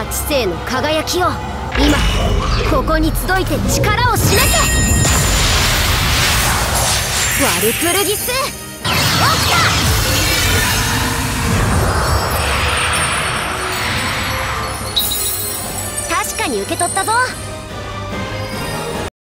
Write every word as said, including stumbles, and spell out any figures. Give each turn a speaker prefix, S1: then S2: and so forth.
S1: 知性の輝きを今ここに集いて力を示せ。ワルプルギスオクタ。確かに受け取ったぞ。